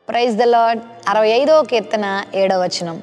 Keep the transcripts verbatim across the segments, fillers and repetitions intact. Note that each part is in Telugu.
Praise the lord. అరవై ఐదవ కీర్తన ఏడవ వచనం.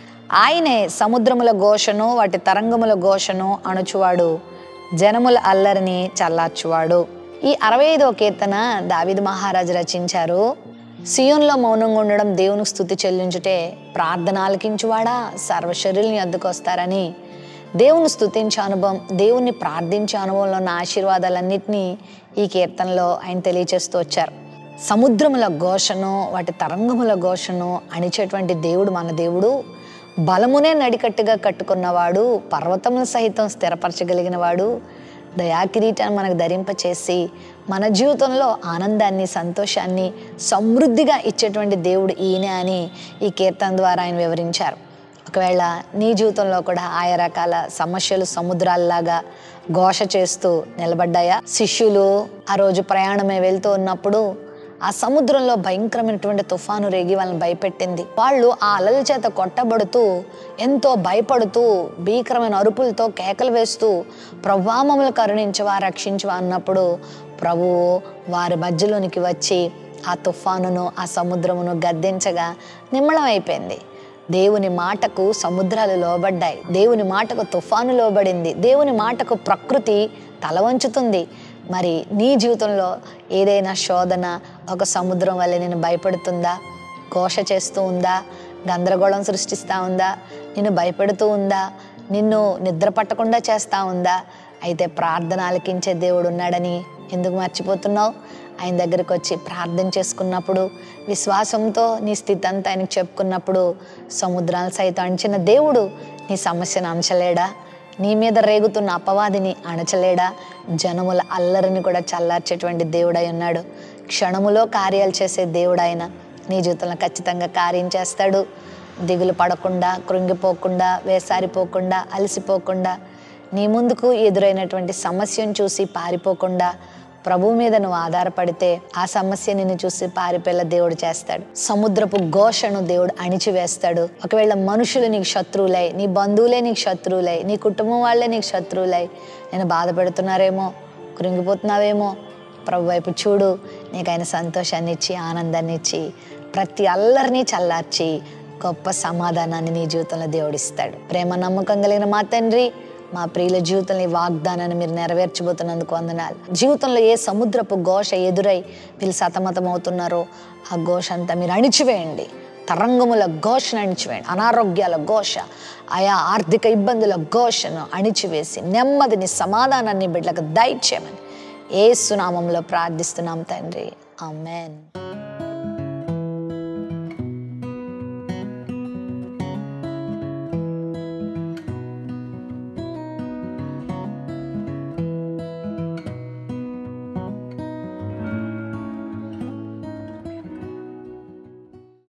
ఆయనే సముద్రముల ఘోషను వాటి తరంగముల ఘోషను అణుచువాడు, జనముల అల్లరిని చల్లార్చువాడు. ఈ అరవై ఐదవ కీర్తన దావీదు మహారాజు రచించారు. సియోన్లో మౌనంగా ఉండడం, దేవునికి స్తుతి చెల్లించుటే ప్రార్థన ఆలకించువాడా సర్వశరీరుని వద్దకు వస్తారని, దేవుని స్తుతించే అనుభవం, దేవుణ్ణి ప్రార్థించే అనుభవంలో ఉన్న ఆశీర్వాదాలన్నింటినీ ఈ కీర్తనలో ఆయన తెలియచేస్తూ వచ్చారు. సముద్రముల ఘోషను వాటి తరంగముల ఘోషను అణిచేటువంటి దేవుడు మన దేవుడు. బలమునే నడికట్టుగా కట్టుకున్నవాడు, పర్వతముల సహితం స్థిరపరచగలిగిన వాడు, దయాకిరీటాన్ని మనకు ధరింపచేసి మన జీవితంలో ఆనందాన్ని, సంతోషాన్ని సమృద్ధిగా ఇచ్చేటువంటి దేవుడు ఈయన అని ఈ కీర్తన ద్వారా ఆయన వివరించారు. ఒకవేళ నీ జీవితంలో కూడా ఆయా రకాల సమస్యలు సముద్రాల్లాగా ఘోష చేస్తూ నిలబడ్డాయా? శిష్యులు ఆ రోజు ప్రయాణమే వెళ్తూ ఉన్నప్పుడు ఆ సముద్రంలో భయంకరమైనటువంటి తుఫాను రేగి వాళ్ళని భయపెట్టింది. వాళ్ళు ఆ అలల చేత కొట్టబడుతూ ఎంతో భయపడుతూ భీకరమైన అరుపులతో కేకలు వేస్తూ ప్రభువా మమ్మల్ని కరుణించవా, రక్షించవా అన్నప్పుడు ప్రభువు వారి మధ్యలోనికి వచ్చి ఆ తుఫానును ఆ సముద్రమును గద్దించగా నిమ్మళం అయిపోయింది. దేవుని మాటకు సముద్రాలు లోబడ్డాయి, దేవుని మాటకు తుఫాను లోబడింది, దేవుని మాటకు ప్రకృతి తల వంచుతుంది. మరి నీ జీవితంలో ఏదైనా శోధన ఒక సముద్రం వల్ల నేను భయపడుతుందా, ఘోష చేస్తూ ఉందా, గందరగోళం సృష్టిస్తూ ఉందా, నిన్ను భయపెడుతూ ఉందా, నిన్ను నిద్ర పట్టకుండా చేస్తూ ఉందా? అయితే ప్రార్థన ఆలకించే దేవుడు ఉన్నాడని ఎందుకు మర్చిపోతున్నావు? ఆయన దగ్గరికి వచ్చి ప్రార్థన చేసుకున్నప్పుడు, విశ్వాసంతో నీ స్థితి అంతా ఆయనకు చెప్పుకున్నప్పుడు సముద్రాలు సైతం అణచిన దేవుడు నీ సమస్యను అంచలేడా? నీ మీద రేగుతున్న అపవాదిని అణచలేడా? జనముల అల్లరిని కూడా చల్లార్చేటువంటి దేవుడై ఉన్నాడు. క్షణములో కార్యాలు చేసే దేవుడు ఆయన. నీ జీవితంలో ఖచ్చితంగా కార్యం చేస్తాడు. దిగులు పడకుండా, కృంగిపోకుండా, వేసారిపోకుండా, అలసిపోకుండా, నీ ముందుకు ఎదురైనటువంటి సమస్యను చూసి పారిపోకుండా ప్రభువు మీద నువ్వు ఆధారపడితే ఆ సమస్య నిన్ను చూసి పారిపోయేలా దేవుడు చేస్తాడు. సముద్రపు ఘోషను దేవుడు అణిచివేస్తాడు. ఒకవేళ మనుషులు నీకు శత్రువులై, నీ బంధువులే నీకు శత్రువులై, నీ కుటుంబం వాళ్ళే నీకు శత్రువులై నేను బాధ పెడుతున్నారేమో, కృంగిపోతున్నావేమో, ప్రభు వైపు చూడు. నీకు ఆయన సంతోషాన్ని ఇచ్చి, ఆనందాన్ని ఇచ్చి, ప్రతి అల్లరిని చల్లార్చి గొప్ప సమాధానాన్ని నీ జీవితంలో దేవుడిస్తాడు. ప్రేమ నమ్మకం కలిగిన మా తండ్రి, మా ప్రియుల జీవితంలో ఈ వాగ్దానాన్ని మీరు నెరవేర్చబోతున్నందుకు వందనాలు. జీవితంలో ఏ సముద్రపు ఘోష ఎదురై వీళ్ళు సతమతం అవుతున్నారో ఆ ఘోష అంతా మీరు అణిచివేయండి. తరంగముల ఘోషను అణిచివేయండి. అనారోగ్యాల ఘోష, ఆయా ఆర్థిక ఇబ్బందుల ఘోషను అణిచివేసి నెమ్మదిని, సమాధానాన్ని బిడ్డలకు దయచేయమని యేసు నామములో ప్రార్థిస్తున్నాం తండ్రి. ఆమేన్.